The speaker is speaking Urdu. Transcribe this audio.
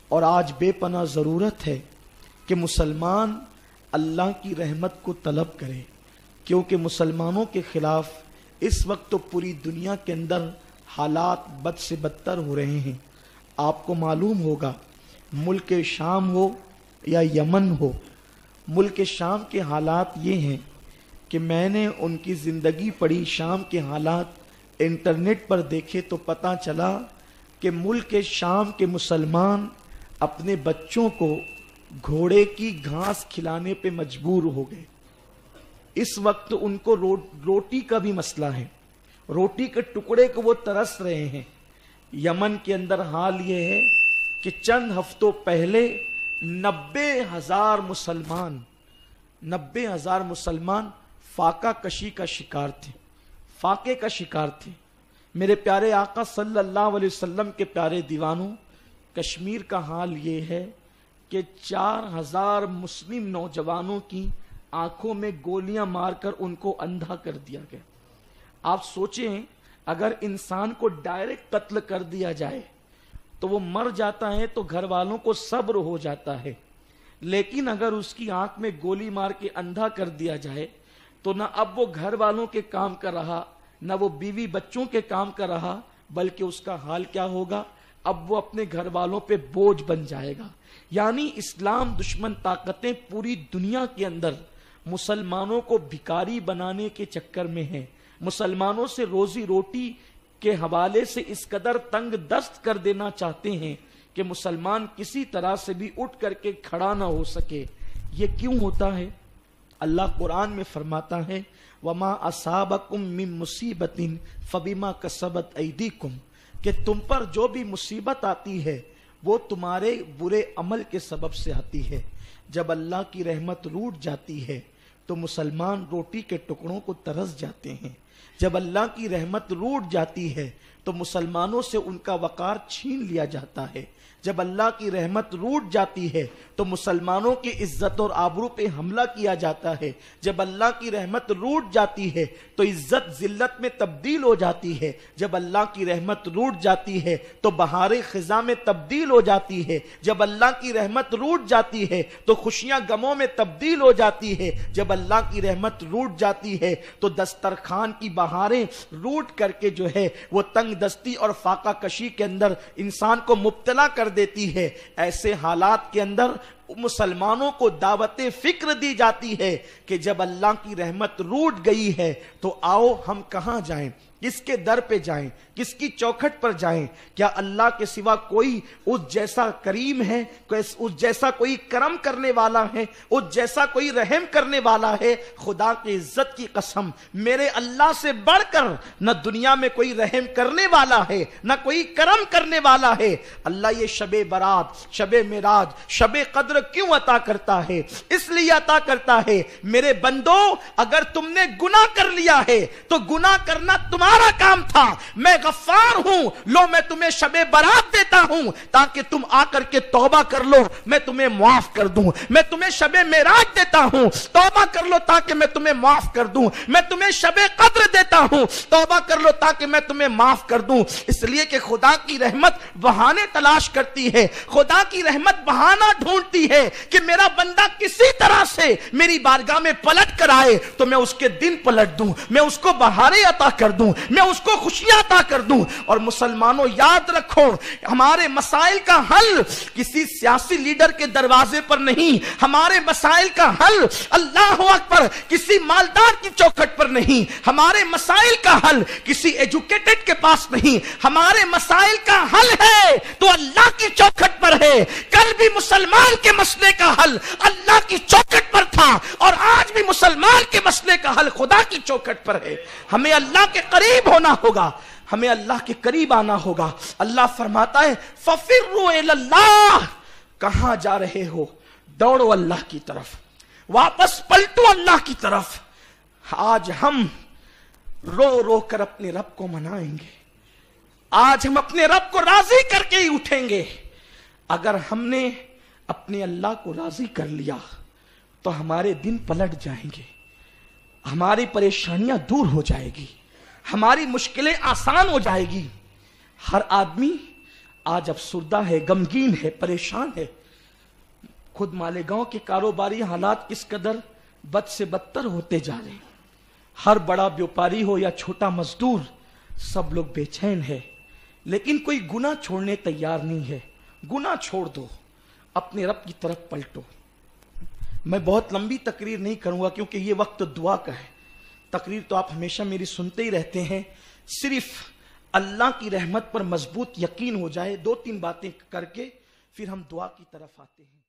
اور آج بے پناہ ضرورت ہے کہ مسلمان اللہ کی رحمت کو طلب کرے، کیونکہ مسلمانوں کے خلاف اس وقت تو پوری دنیا کے اندر حالات بد سے بدتر ہو رہے ہیں۔ آپ کو معلوم ہوگا ملک شام ہو یا یمن ہو، ملک شام کے حالات یہ ہیں کہ میں نے ان کی زندگی پڑھی، شام کے حالات انٹرنیٹ پر دیکھے تو پتہ چلا کہ ملک شام کے مسلمان اپنے بچوں کو گھوڑے کی گھاس کھلانے پہ مجبور ہو گئے۔ اس وقت ان کو روٹی کا بھی مسئلہ ہے، روٹی کے ٹکڑے کو وہ ترس رہے ہیں۔ یمن کے اندر حال یہ ہے کہ چند ہفتوں پہلے 90,000 مسلمان فاقہ کشی کا شکار تھے، فاقے کا شکار تھے۔ میرے پیارے آقا صلی اللہ علیہ وسلم کے پیارے دیوانوں، کشمیر کا حال یہ ہے کہ 4,000 مسلم نوجوانوں کی آنکھوں میں گولیاں مار کر ان کو اندھا کر دیا گیا۔ آپ سوچیں اگر انسان کو ڈائریکٹ قتل کر دیا جائے تو وہ مر جاتا ہے تو گھر والوں کو صبر ہو جاتا ہے، لیکن اگر اس کی آنکھ میں گولی مار کے اندھا کر دیا جائے تو نہ اب وہ گھر والوں کے کام کر رہا، نہ وہ بیوی بچوں کے کام کر رہا، بلکہ اس کا حال کیا ہوگا؟ اب وہ اپنے گھر والوں پہ بوجھ بن جائے گا۔ یعنی اسلام دشمن طاقتیں پوری دنیا کے اندر مسلمانوں کو بھکاری بنانے کے چکر میں ہیں، مسلمانوں سے روزی روٹی کے حوالے سے اس قدر تنگ دست کر دینا چاہتے ہیں کہ مسلمان کسی طرح سے بھی اٹھ کر کے کھڑا نہ ہو سکے۔ یہ کیوں ہوتا ہے؟ اللہ قرآن میں فرماتا ہے وَمَا أَصَابَكُم مِّن مُّصِيبَةٍ فَبِمَا كَسَبَتْ أَيْدِيكُمْ، کہ تم پر جو بھی مصیبت آتی ہے وہ تمہارے برے عمل کے سبب سے آتی ہے۔ جب اللہ کی رحمت روٹ جاتی ہے تو مسلمان روٹی کے ٹکڑوں کو ترس جاتے ہیں۔ جب اللہ کی رحمت روٹ جاتی ہے تو مسلمانوں سے ان کا وقار چھین لیا جاتا ہے۔ جب اللہ کی رحمت روٹ جاتی ہے تو مسلمانوں کی عزت اور آبرو پہ حملہ کیا جاتا ہے۔ جب اللہ کی رحمت روٹ جاتی ہے تو عزت ذلت میں تبدیل ہو جاتی ہے۔ جب اللہ کی رحمت روٹ جاتی ہے تو بہار خزاں میں تبدیل ہو جاتی ہے۔ جب اللہ کی رحمت روٹ جاتی ہے تو خوشیاں غموں میں تبدیل ہو جاتی ہے۔ جب اللہ کی رحمت روٹ جاتی ہے تو دسترخوان کی بہاریں روٹ کر کے جو ہے وہ تنگ دستی اور فاقہ کشی کے اندر انسان کو مبتلا کر دیتی ہے۔ ایسے حالات کے اندر مسلمانوں کو دعوت فکر دی جاتی ہے کہ جب اللہ کی رحمت روٹ گئی ہے تو آؤ ہم کہاں جائیں، کس کے در پہ جائیں، کس کی چوکھٹ پر جائیں؟ کیا اللہ کے سوا کوئی اس جیسا کریم ہے، اس جیسا کوئی کرم کرنے والا ہے، اس جیسا کوئی رحم کرنے والا ہے؟ خدا کی عزت کی قسم میرے اللہ سے بڑھ کر نہ دنیا میں کوئی رحم کرنے والا ہے نہ کوئی کرم کرنے والا ہے۔ اللہ یہ شب برات، شب معراج، شب قدر کیوں عطا کرتا ہے؟ اس لیے عطا کرتا ہے میرے بندو اگر تم نے گناہ کر لیا ہے تو گناہ کرنا تمہارا کام تھا، میں غفار ہوں، لو میں تمہیں شب برات دیتا ہوں تاکہ تم آ کر کے توبہ کر لو، میں تمہیں معاف کر دوں۔ میں تمہیں شب معراج دیتا ہوں، توبہ کر لو تاکہ میں تمہیں معاف کر دوں۔ میں تمہیں شب قدر دیتا ہوں، توبہ کر لو تاکہ میں تمہیں معاف کر دوں۔ اس لیے کہ خدا کی رحمت بہانے تلاش کرتی ہے، خدا کی رحمت بہانہ ڈھونڈتی ہے کہ میرا بندہ کسی طرح سے میری بارگاہ میں پلٹ کر آئے تو میں اس کے دن پلٹ دوں، میں اس کو بہاریں عطا کر دوں، میں اس کو خوشیاں عطا کر دوں۔ اور مسلمانوں یاد رکھو ہمارے مسائل کا حل کسی سیاسی لیڈر کے دروازے پر نہیں، ہمارے مسائل کا حل اللہ اکبر کسی مالدار کی چوکھٹ پر نہیں، ہمارے مسائل کا حل کسی ایجوکیٹڈ کے پاس نہیں، ہمارے مسائل کا حل ہے تو اللہ کی چوکھٹ پر ہے۔ کل بھی مسلمان کے مسئلے کا حل اللہ کی چوکھٹ پر تھا اور آج بھی مسلمان کے مسئلے کا حل خدا کی چوکھٹ پر ہے۔ ہمیں اللہ کے قریب ہونا ہوگا، ہمیں اللہ کے قریب آنا ہوگا۔ اللہ فرماتا ہے فَفِرُّوا إِلَى اللَّهِ، کہاں جا رہے ہو؟ دوڑو اللہ کی طرف، واپس پلٹو اللہ کی طرف۔ آج ہم رو رو کر اپنے رب کو منائیں گے، آج ہم اپنے رب کو راضی کر کے ہی اٹھیں گے۔ اگر ہم نے اپنے اللہ کو راضی کر لیا تو ہمارے دن پلٹ جائیں گے، ہماری پریشانیاں دور ہو جائے گی، ہماری مشکلیں آسان ہو جائے گی۔ ہر آدمی آج افسردہ ہے، غمگین ہے، پریشان ہے۔ خود مالیگاؤں کے کاروباری حالات کس قدر بد سے بدتر ہوتے جا رہے ہیں۔ ہر بڑا بیوپاری ہو یا چھوٹا مزدور، سب لوگ بے چین ہے، لیکن کوئی گناہ چھوڑنے تیار نہیں ہے۔ گناہ چھوڑ دو، اپنے رب کی طرف پلٹو۔ میں بہت لمبی تقریر نہیں کروں گا کیونکہ یہ وقت دعا کا ہے۔ تقریر تو آپ ہمیشہ میری سنتے ہی رہتے ہیں، صرف اللہ کی رحمت پر مضبوط یقین ہو جائے، 2-3 باتیں کر کے پھر ہم دعا کی طرف آتے ہیں۔